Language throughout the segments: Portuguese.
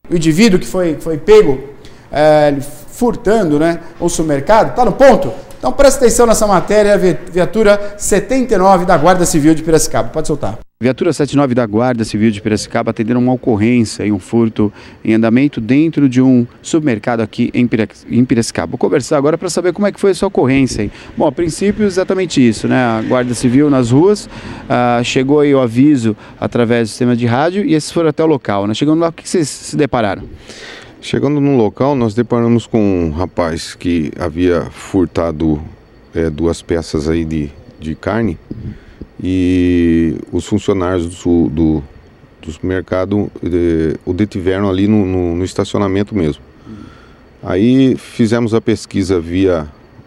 o indivíduo que foi pego furtando, né, um supermercado, está no ponto? Então presta atenção nessa matéria, viatura 79 da Guarda Civil de Piracicaba. Pode soltar. Viatura 79 da Guarda Civil de Piracicaba atenderam uma ocorrência e um furto em andamento dentro de um supermercado aqui em Piracicaba. Vou conversar agora para saber como é que foi essa ocorrência aí. Bom, a princípio exatamente isso, né? A Guarda Civil nas ruas, chegou aí o aviso através do sistema de rádio e esses foram até o local, né? Chegando lá, o que vocês se depararam? Chegando no local, nós deparamos com um rapaz que havia furtado 2 peças aí de carne e os funcionários do supermercado o detiveram ali no estacionamento mesmo. Aí fizemos a pesquisa via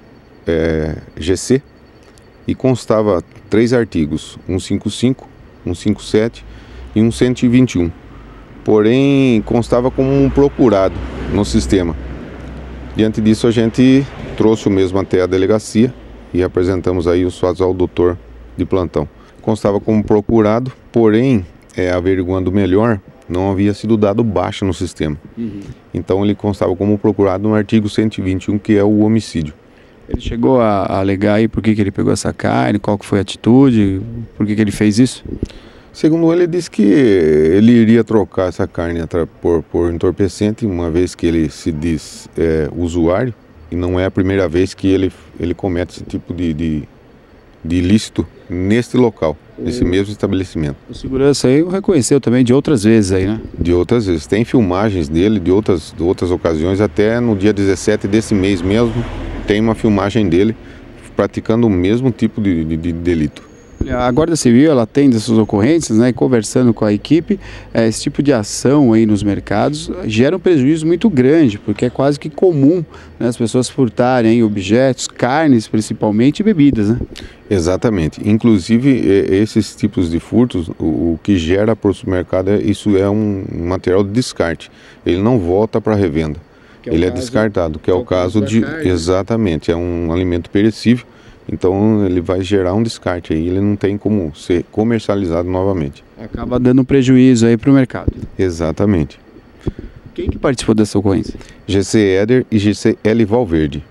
GC e constava 3 artigos, 155, 157 e 121. Porém, constava como um procurado no sistema. Diante disso, a gente trouxe o mesmo até a delegacia e apresentamos aí os fatos ao doutor de plantão. Constava como procurado, porém, averiguando melhor, não havia sido dado baixa no sistema. Então, ele constava como procurado no artigo 121, que é o homicídio. Ele chegou a alegar aí por que ele pegou essa carne, qual que foi a atitude, por que ele fez isso? Segundo ele disse que ele iria trocar essa carne por entorpecente, uma vez que ele se diz usuário, e não é a primeira vez que ele comete esse tipo de ilícito neste local, nesse mesmo estabelecimento. O segurança aí reconheceu também de outras vezes aí, né? De outras vezes. Tem filmagens dele de outras ocasiões, até no dia 17 desse mês mesmo, tem uma filmagem dele praticando o mesmo tipo de delito. A Guarda Civil, ela atende essas ocorrências, né, e conversando com a equipe, esse tipo de ação aí nos mercados gera um prejuízo muito grande, porque é quase que comum, né, as pessoas furtarem objetos, carnes principalmente e bebidas, né? Exatamente. Inclusive, esses tipos de furtos, o que gera para o supermercado, isso é um material de descarte. Ele não volta para revenda. Ele é descartado, que é o caso de... Carne. Exatamente, é um alimento perecível. Então ele vai gerar um descarte aí, ele não tem como ser comercializado novamente. Acaba dando prejuízo aí para o mercado. Exatamente. Quem que participou dessa ocorrência? GC Éder e GC L Valverde.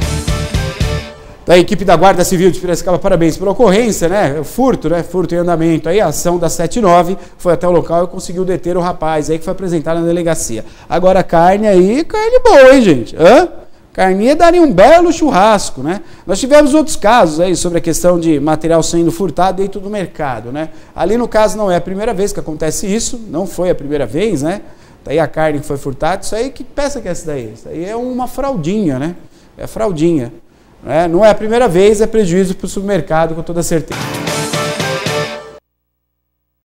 Da equipe da Guarda Civil de Piracicaba, parabéns pela ocorrência, né? Furto, né? Furto em andamento. Aí a ação da 79 foi até o local e conseguiu deter o rapaz aí que foi apresentado na delegacia. Agora a carne aí, carne boa, hein, gente? Carninha daria um belo churrasco, né? Nós tivemos outros casos aí sobre a questão de material sendo furtado dentro do mercado, né? Ali no caso não é a primeira vez que acontece isso, não foi a primeira vez, né? Daí a carne que foi furtada, isso aí, que peça que é essa daí? Isso aí é uma fraldinha, né? É fraldinha. Não é a primeira vez, é prejuízo para o supermercado, com toda certeza.